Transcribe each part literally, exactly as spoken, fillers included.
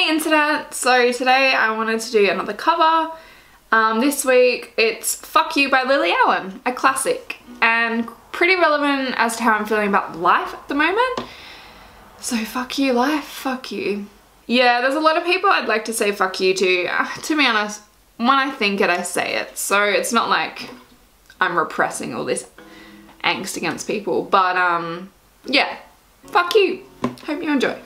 Hey internet! So today I wanted to do another cover. Um, this week it's Fuck You by Lily Allen, a classic, and pretty relevant as to how I'm feeling about life at the moment. So fuck you life, fuck you. Yeah, there's a lot of people I'd like to say fuck you to. Uh, to be honest, when I think it, I say it. So it's not like I'm repressing all this angst against people, but um, yeah, fuck you. Hope you enjoy.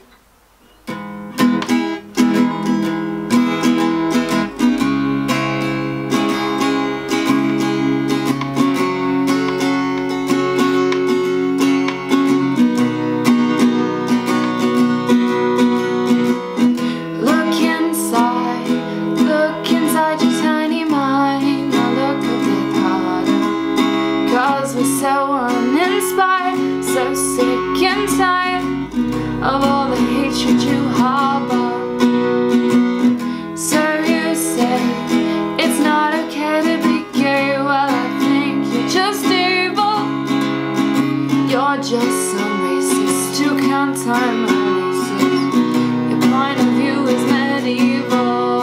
So uninspired, so sick and tired of all the hatred you harbor. So you say it's not okay to be gay. Well, I think you're just evil. You're just some racist who can't time racist. Your point of view is medieval.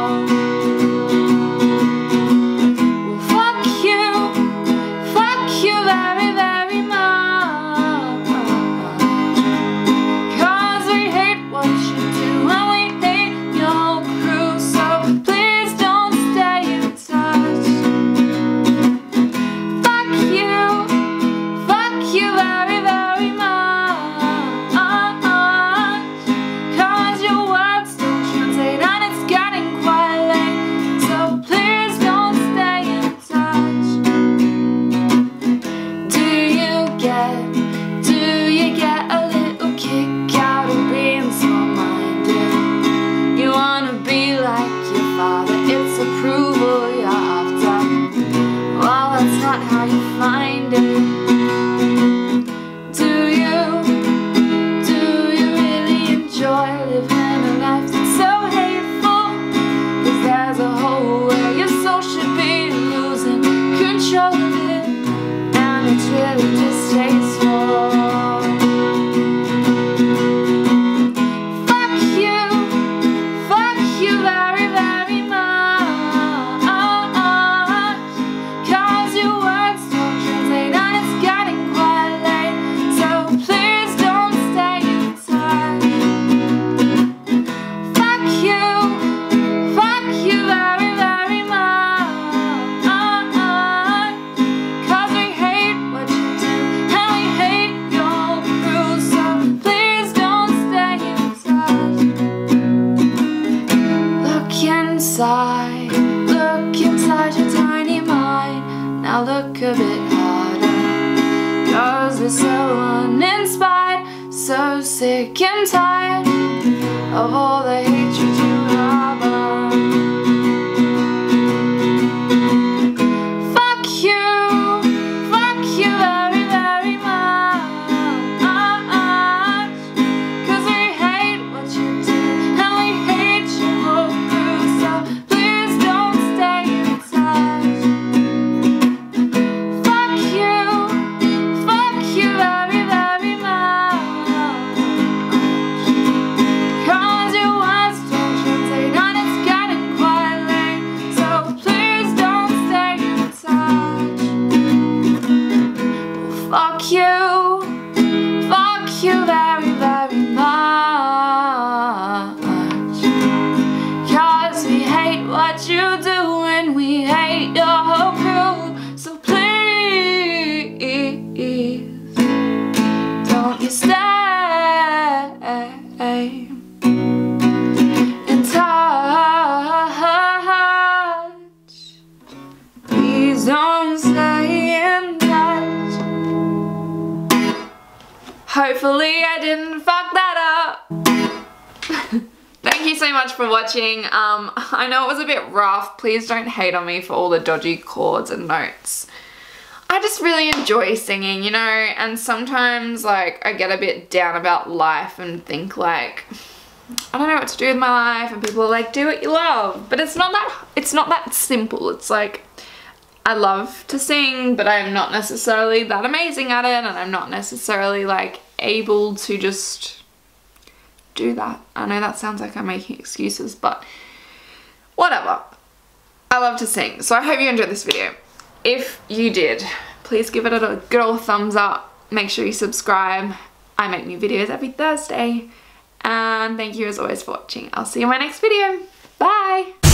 Look inside your tiny mind. Now look a bit harder, 'cause we're so uninspired, so sick and tired of all the hatred you harbor. Fuck you, fuck you very, very much, 'cause we hate what you do and we hate your whole crew. So please don't stay in touch. Fuck you, fuck you very, very much, 'cause your words don't translate and it's getting quite late. So please don't stay in touch. Well, fuck you, fuck you very, very much, 'cause we hate what you do and we hate your whole crew. So please don't you stay in touch. Please don't stay in touch. Hopefully I didn't fuck that up. Thank you so much for watching. Um, I know it was a bit rough. Please don't hate on me for all the dodgy chords and notes. I just really enjoy singing, you know, and sometimes like I get a bit down about life and think like, I don't know what to do with my life, and people are like, do what you love. But it's not that, it's not that simple. It's like, I love to sing, but I'm not necessarily that amazing at it, and I'm not necessarily like able to just do that. I know that sounds like I'm making excuses, but whatever. I love to sing, so I hope you enjoyed this video. If you did, please give it a good old thumbs up. Make sure you subscribe. I make new videos every Thursday. And thank you as always for watching. I'll see you in my next video. Bye!